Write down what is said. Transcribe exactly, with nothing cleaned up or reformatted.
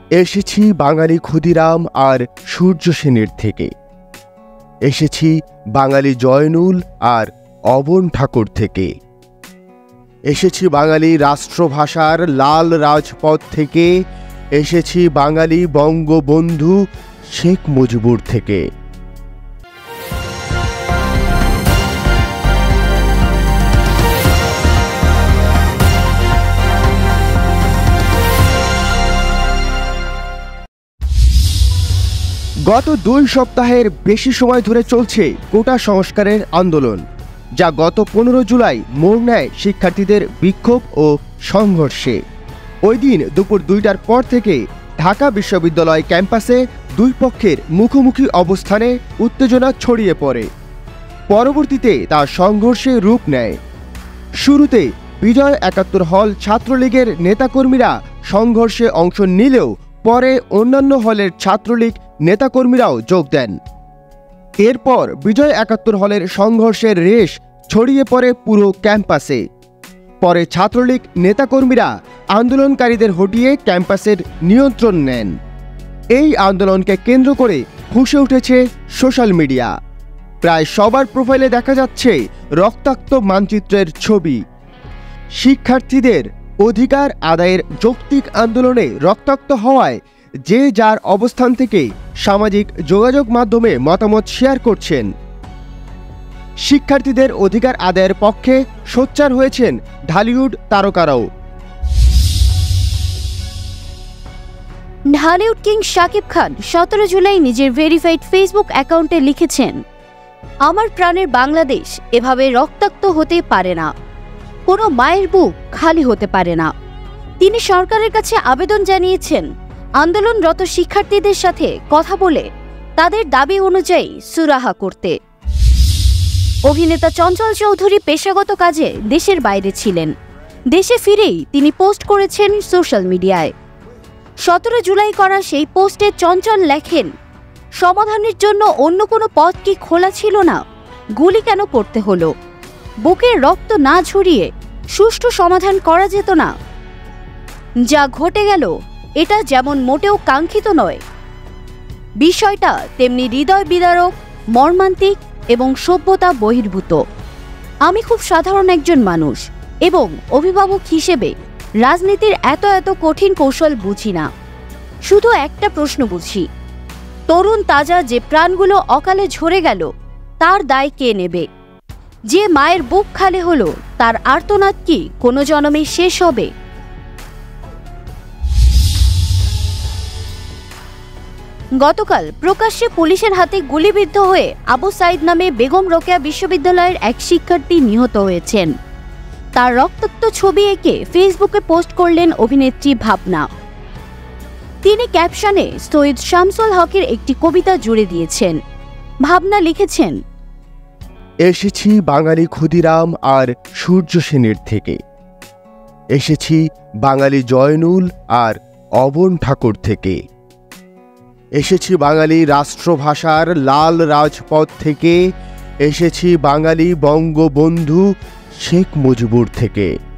এসেছি বাঙালি ক্ষুদিরাম আর সূর্য সেনের থেকে। এসেছি বাঙালি জয়নুল আর অবন ঠাকুর থেকে। এসেছি বাঙালি রাষ্ট্রভাষার লাল রাজপথ থেকে। এসেছি বাঙালি বঙ্গবন্ধু শেখ মুজিবুর থেকে। গত দুই সপ্তাহের বেশি সময় ধরে চলছে কোটা সংস্কারের আন্দোলন, যা গত পনেরো জুলাই মোড় নেয় শিক্ষার্থীদের বিক্ষোভ ও সংঘর্ষে। ওই দিন দুপুর দুইটার পর থেকে ঢাকা বিশ্ববিদ্যালয় ক্যাম্পাসে দুই পক্ষের মুখোমুখি অবস্থানে উত্তেজনা ছড়িয়ে পড়ে। পরবর্তীতে তা সংঘর্ষে রূপ নেয়। শুরুতে বিজয় একাত্তর হল ছাত্রলীগের নেতাকর্মীরা সংঘর্ষে অংশ নিলেও পরে অন্যান্য হলের ছাত্রলীগ নেতাকর্মীরাও যোগ দেন। এরপর বিজয় একাত্তর হলের সংঘর্ষের রেশ ছড়িয়ে পড়ে পুরো ক্যাম্পাসে। পরে ছাত্রলীগ নেতাকর্মীরা আন্দোলনকারীদের হটিয়ে ক্যাম্পাসের নিয়ন্ত্রণ নেন। এই আন্দোলনকে কেন্দ্র করে ফুঁসে উঠেছে সোশ্যাল মিডিয়া। প্রায় সবার প্রোফাইলে দেখা যাচ্ছে রক্তাক্ত মানচিত্রের ছবি। শিক্ষার্থীদের অধিকার আদায়ের যৌক্তিক আন্দোলনে রক্তাক্ত হওয়ায় যে যার অবস্থান থেকে সামাজিক যোগাযোগ মাধ্যমে মতামত শেয়ার করছেন। শিক্ষার্থীদের অধিকার আদায়ের পক্ষে সোচ্চার হয়েছেন ঢালিউড তারকারাও। ঢালিউড কিং শাকিব খান সতেরো জুলাই নিজের ভেরিফাইড ফেসবুক অ্যাকাউন্টে লিখেছেন, আমার প্রাণের বাংলাদেশ এভাবে রক্তাক্ত হতে পারে না, কোনো মায়ের বুক খালি হতে পারে না। তিনি সরকারের কাছে আবেদন জানিয়েছেন আন্দোলনরত শিক্ষার্থীদের সাথে কথা বলে তাদের দাবি অনুযায়ী সুরাহা করতে। অভিনেতা চঞ্চল চৌধুরী পেশাগত কাজে দেশের বাইরে ছিলেন। দেশে ফিরেই তিনি পোস্ট করেছেন সোশ্যাল মিডিয়ায়। সতেরো জুলাই করা সেই পোস্টে চঞ্চল লেখেন, সমাধানের জন্য অন্য কোনো পথ কি খোলা ছিল না? গুলি কেন করতে হলো? বুকের রক্ত না ঝরিয়ে সুষ্ঠু সমাধান করা যেত না? যা ঘটে গেল এটা যেমন মোটেও কাঙ্ক্ষিত নয়, বিষয়টা তেমনি হৃদয় বিদারক, মর্মান্তিক এবং সভ্যতা বহির্ভূত। আমি খুব সাধারণ একজন মানুষ এবং অভিভাবক হিসেবে রাজনীতির এত এত কঠিন কৌশল বুঝি না। শুধু একটা প্রশ্ন বুঝি, তরুণ তাজা যে প্রাণগুলো অকালে ঝরে গেল তার দায় কে নেবে? যে মায়ের বুক খালি হলো তার আর্তনাদ কি কোনো জন্মে শেষ হবে? গতকাল প্রকাশ্যে পুলিশের হাতে গুলিবিদ্ধ হয়ে আবু সাইদ নামে বেগম রোকেয়া বিশ্ববিদ্যালয়ের এক শিক্ষার্থী নিহত হয়েছেন। তার রক্তাক্ত ছবি এঁকে ফেসবুকে পোস্ট করলেন অভিনেত্রী ভাবনা। তিনি ক্যাপশনে সৈয়দ শামসুল হকের একটি কবিতা জুড়ে দিয়েছেন। ভাবনা লিখেছেন, এসেছি বাঙালি ক্ষুদিরাম আর সূর্য সেনের থেকে। এসেছি বাঙালি জয়নুল আর অবন ঠাকুর থেকে। এসেছি বাঙালি রাষ্ট্রভাষার লাল রাজপথ থেকে। এসেছি বাঙালি বঙ্গবন্ধু শেখ মুজিবুর থেকে।